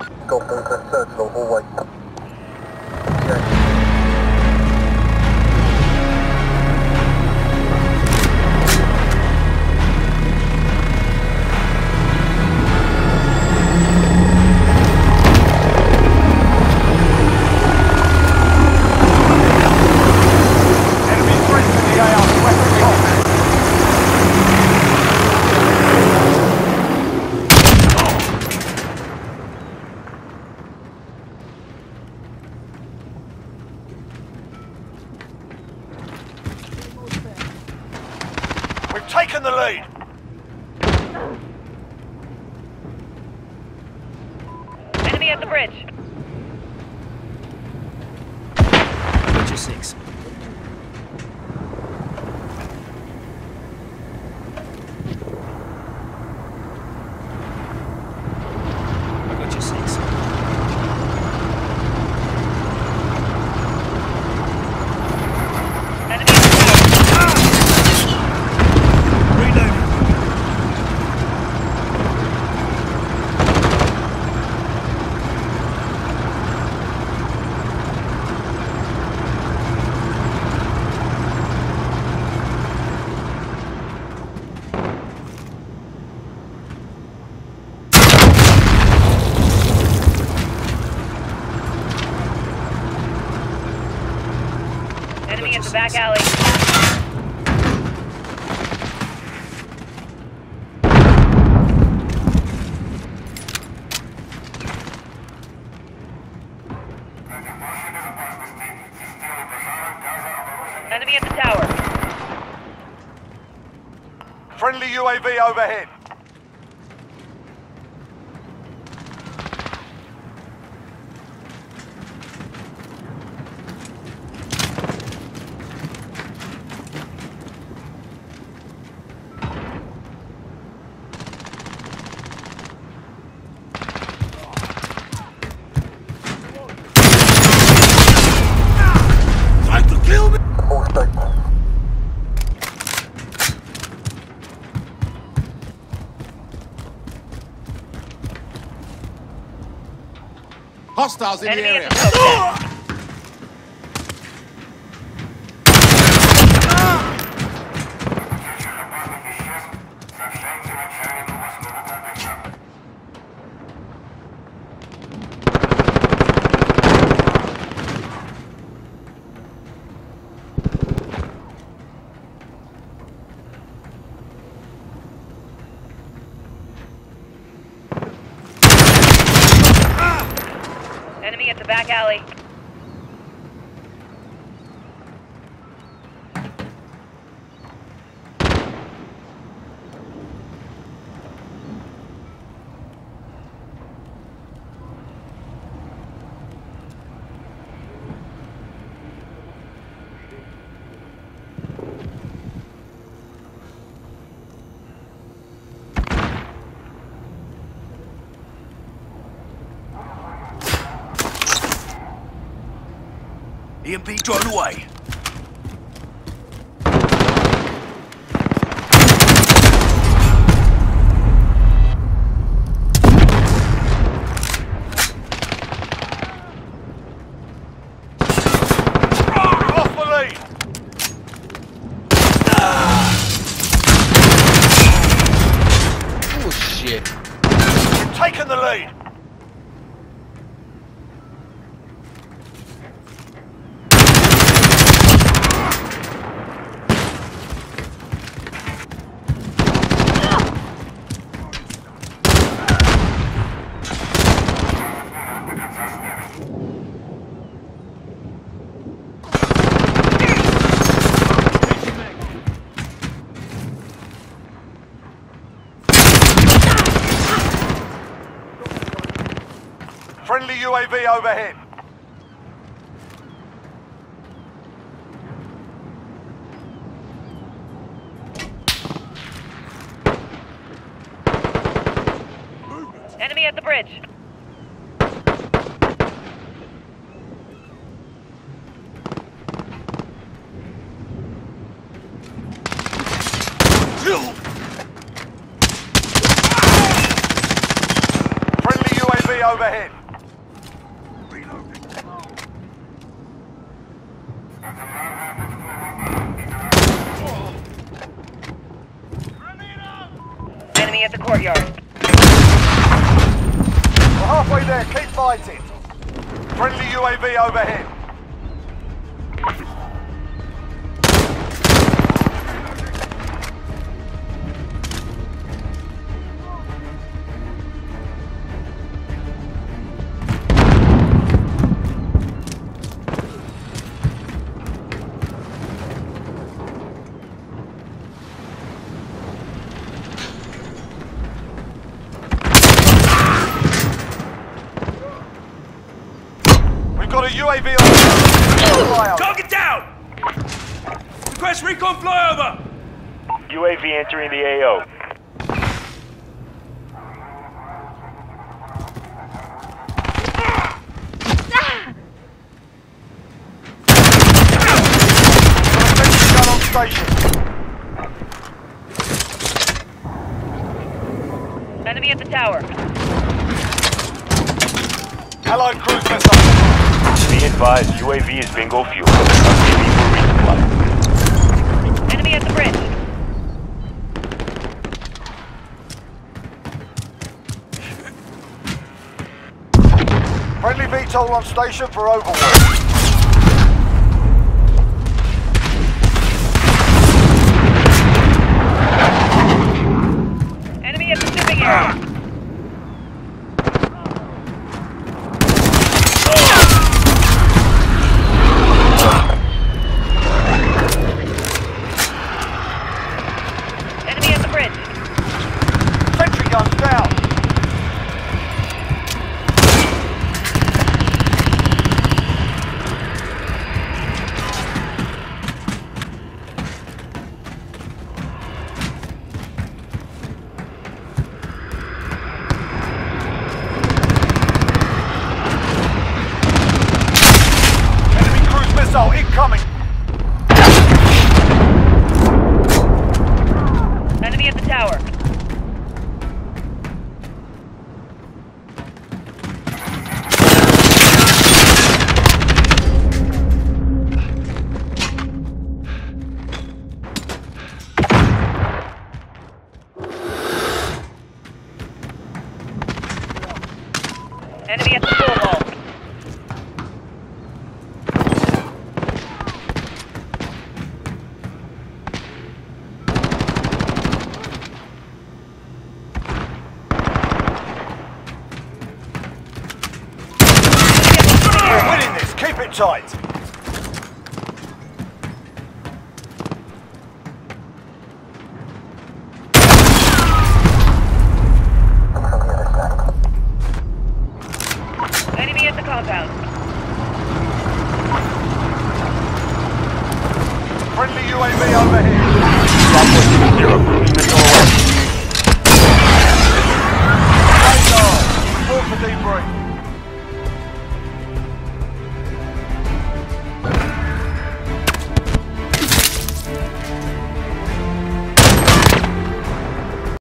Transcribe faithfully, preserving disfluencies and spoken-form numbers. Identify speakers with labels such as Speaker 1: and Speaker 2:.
Speaker 1: Got movement, third floor hallway. Yeah.
Speaker 2: Taken the lead.
Speaker 3: Enemy at the bridge.
Speaker 4: Butcher six. Butcher six.
Speaker 3: Enemy at the tower. Enemy at the back alley. Enemy at the tower.
Speaker 2: Friendly U A V overhead.
Speaker 5: Hostiles in
Speaker 3: Enemy
Speaker 5: the area.
Speaker 3: at the smoke. Enemy at the back alley.
Speaker 2: E M P drone away. Lost the lead.
Speaker 5: Oh shit.
Speaker 2: We've taken the lead. Friendly U A V overhead.
Speaker 3: Enemy at the bridge.
Speaker 2: Friendly U A V V overhead.
Speaker 3: Enemy at the courtyard.
Speaker 2: We're halfway there. Keep fighting. Friendly U A V overhead. We've got a U A V on.
Speaker 4: Target down! Request recon flyover!
Speaker 6: U A V entering the A O.
Speaker 2: Gun on station.
Speaker 3: Enemy at the tower.
Speaker 2: Allied cruise missile.
Speaker 6: Be advised, U A V is bingo fuel. Leaving for resupply.
Speaker 3: Enemy at the bridge.
Speaker 2: Friendly V TOL on station for overwatch.
Speaker 3: Enemy at the shipping area. Enemy at the bridge.
Speaker 2: Sentry guns down. Enemy cruise missile incoming.
Speaker 3: Enemy at the tower. Enemy at the pool hall.
Speaker 2: We're winning this. Keep it tight.
Speaker 3: Enemy at the compound.
Speaker 2: Friendly U A V overhead.
Speaker 6: Southwest zero, cruise missile away.